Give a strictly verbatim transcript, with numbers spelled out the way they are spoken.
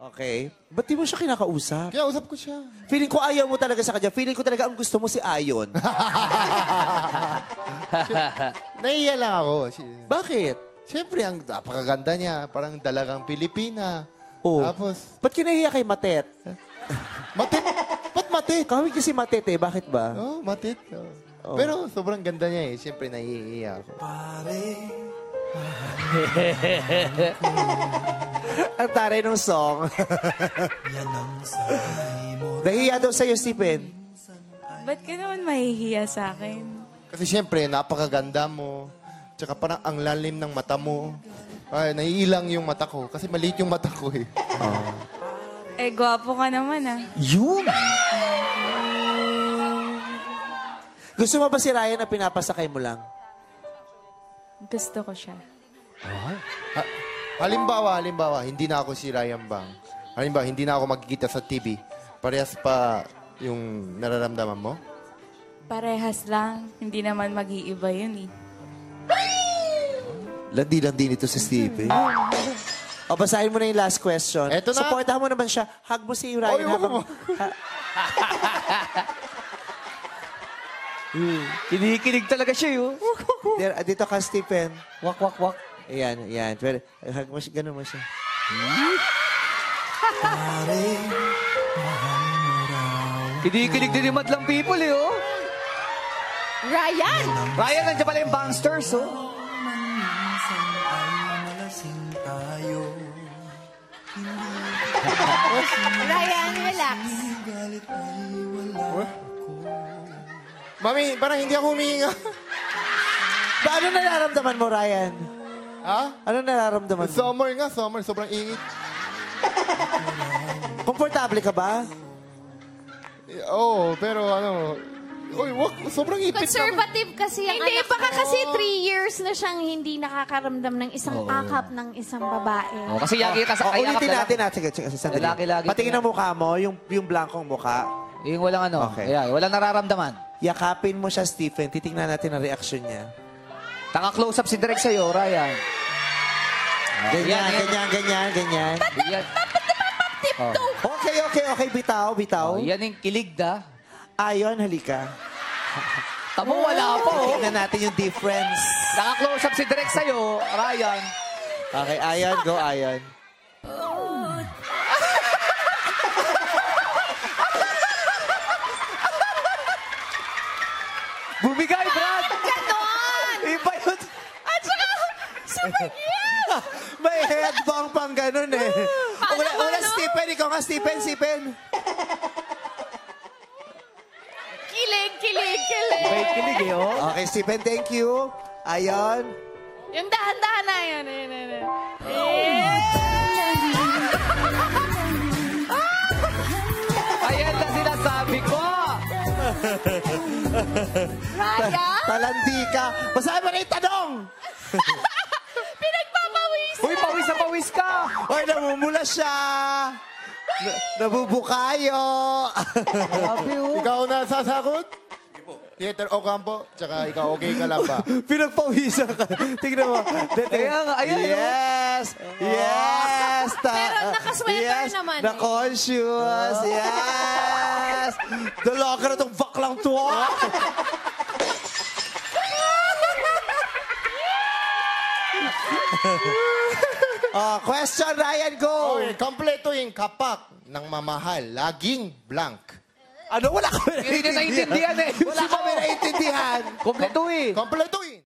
Okay. Ba't di mo siya kinakausap? Kaya usap ko siya. Feeling ko ayaw mo talaga sa kanya. Feeling ko talaga ang gusto mo si Ayon. Naiiya lang ako. Bakit? Siyempre, ang napakaganda niya. Parang dalagang Pilipina. Oh. Tapos, Ba't kinahiya kay Matet? matit. Ba't matit? Kawin kasi Matet eh. Bakit ba? Oh, matit. Oh. Oh. Pero sobrang ganda niya eh. Siyempre, naiiya ako. Ang taray ng song. Nahihiya daw sa'yo, Stephen. Ba't ka naman mahihiya sa akin? Kasi siyempre, napakaganda mo. Tsaka parang ang lalim ng mata mo. Ay, naiilang yung mata ko. Kasi maliit yung mata ko eh. Oh. Eh, gwapo ka naman ah. Yun! Gusto mo ba si Ryan na pinapasakay mo lang? Gusto ko siya. Ha, halimbawa, halimbawa, hindi na ako si Ryan Bang. Halimbawa, hindi na ako magkikita sa T V. Parehas pa yung nararamdaman mo? Parehas lang. Hindi naman mag-iiba yun eh. Landi-landi nito si Stephen. O, basahin mo na yung last question. Eto na. Supportahan mo naman siya. Hug mo si Ryan Oy, wag habang... mo. Ha- Kinikilig talaga siya, yun. There, dito ka, Stephen. Wak, wak, wak. Ayan, ayan. Pero, hug mo siya, ganun mo siya. Kinikilig din yung madlang people, eh, oh. Ryan! Ryan, nandiyan pala yung Bangsters, oh. Ryan, relax. Mami, parang hindi ako humihinga. Ba, ano nararamdaman mo, Ryan? Ha? Ano nararamdaman mo? Summer nga, summer. Sobrang ingit. Komportable ka ba? Eh, Oo, pero ano... Uy, wak, sobrang ipit naman. Conservative kasi ang Hindi, anak baka ko. kasi three years na siyang hindi nakakaramdam ng isang akap ng isang babae. Oh, kasi yagi ka O, sa kaya ulitin natin natin. Sige, sige, sandali. Lalaki lagi. Patingin ang mukha mo, yung, yung blankong mukha. Yung walang ano. Okay. Ayan, walang nararamdaman. Yakapin mo siya, Stephen. Titingnan natin ang reaksyon niya. Taka-close up si Direk sa'yo, Ryan. Ganyan, Yan, yan. ganyan, ganyan, ganyan. Yan. Okay, okay, okay. Bitaw, bitaw. Oh, yan yung kilig, da. Ayon, halika. Tamo, wala pa, oh. Tingnan natin yung difference. Naka-close up si Direk sa'yo, Ryan. Okay, Ayon, go, Ayon. Bumigay, Brad! Ganon! Iba yun. At saka, super cute! May headbang pang ganun eh. Wala, wala, Stephen. Ikaw nga, Stephen, Stephen. Kilig, kilig, kilig. May kilig, eh, oh. Okay, Stephen, thank you. Ayon. Yung dahan-dahan na yun. yun, yun, yun. Ayan na sinasabi ko! Ryan? Talandi ka. Basahin mo na yung tanong. Pinagpapawis. Uy, pawis na pawis ka! Oy, namumula siya. Na- nabubukayo. Sabi, oh. Ikaw na sasagot? Theater Ocampo, tsaka ikaw okay ka lang ba? Pinagpawisan ka. Tingnan mo. Kaya nga, ayan, oh. Yes. Yes. Ta- Pero nakasweater yes. naman eh. Na-conscious. Yes. Dalawa ka na itong baklang tuwa. Oh, question, Ryan, go. Okay, kompleto yung kapak ng mamahal. Laging blank. Ano? Wala kami Hindi na naiintindihan, eh. Wala kami naiintindihan. Kompleto, eh. Kompleto